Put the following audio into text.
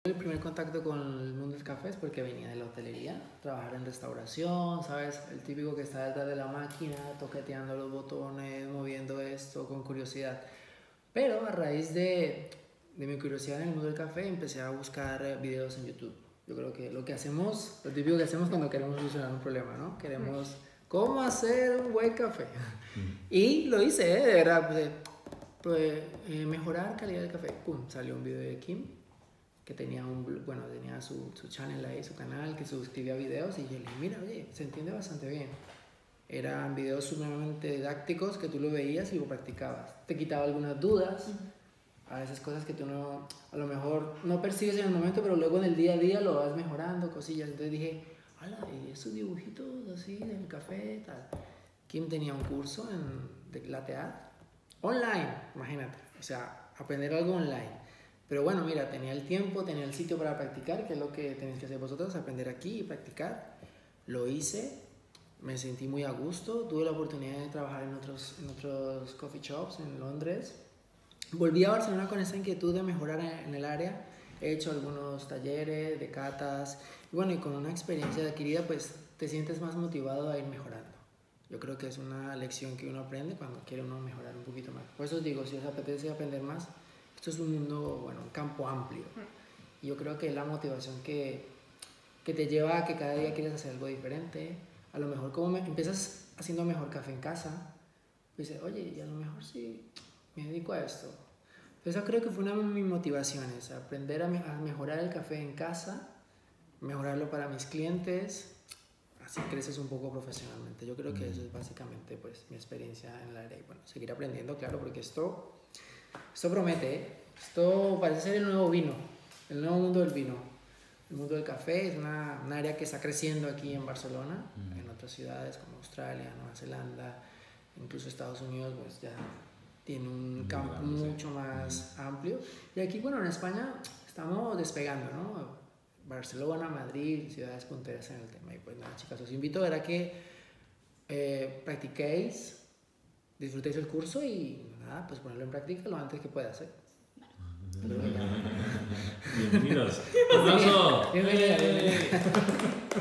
El primer contacto con el mundo del café es porque venía de la hotelería, trabajar en restauración, ¿sabes? El típico que está detrás de la máquina, toqueteando los botones, moviendo esto con curiosidad. Pero a raíz de mi curiosidad en el mundo del café, empecé a buscar videos en YouTube. Yo creo que lo que hacemos, lo típico que hacemos cuando queremos solucionar un problema, ¿no? Queremos cómo hacer un buen café. Y lo hice, de verdad, mejorar calidad del café. Pum, salió un video de Kim que tenía tenía su channel ahí, su canal, que suscribía videos y yo le dije, mira, oye, se entiende bastante bien. Eran videos sumamente didácticos que tú lo veías y lo practicabas. Te quitaba algunas dudas, a veces cosas que tú no, a lo mejor no percibes en el momento, pero luego en el día a día lo vas mejorando, cosillas. Entonces dije, hola, y esos dibujitos así del café, tal. Kim tenía un curso de latte art online, imagínate, o sea, aprender algo online. Pero bueno, mira, tenía el tiempo, tenía el sitio para practicar, que es lo que tenéis que hacer vosotros, aprender aquí y practicar. Lo hice, me sentí muy a gusto, tuve la oportunidad de trabajar en otros coffee shops en Londres. Volví a Barcelona con esa inquietud de mejorar en el área. He hecho algunos talleres de catas. Y bueno, y con una experiencia adquirida, pues te sientes más motivado a ir mejorando. Yo creo que es una lección que uno aprende cuando quiere uno mejorar un poquito más. Por eso os digo, si os apetece aprender más, esto es un mundo, bueno, un campo amplio. Y yo creo que es la motivación que te lleva a que cada día quieres hacer algo diferente. A lo mejor como empiezas haciendo mejor café en casa, pues dices, oye, y a lo mejor sí me dedico a esto. Entonces yo creo que fue una de mis motivaciones, aprender a mejorar el café en casa, mejorarlo para mis clientes, así creces un poco profesionalmente. Yo creo que eso es básicamente pues mi experiencia en el área. Y bueno, seguir aprendiendo, claro, porque esto promete, ¿eh? Esto parece ser el nuevo vino, el nuevo mundo del vino. El mundo del café es un área que está creciendo aquí en Barcelona, en otras ciudades como Australia, Nueva Zelanda, incluso Estados Unidos, pues ya tiene un campo mucho más amplio. Y aquí, bueno, en España estamos despegando, ¿no? Barcelona, Madrid, ciudades punteras en el tema. Y pues nada, chicas, os invito a ver a que practiquéis, disfrutéis el curso y nada, pues ponerlo en práctica lo antes que puedas, ¿eh? Bienvenidos. ¡Aplauso! Bienvenida.